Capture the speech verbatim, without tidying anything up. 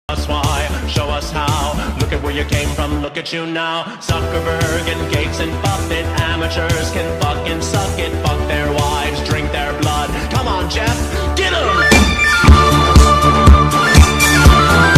us why, show us how. Look at where you came from, look at you now. Zuckerberg and Gates and Buffett, amateurs can fuck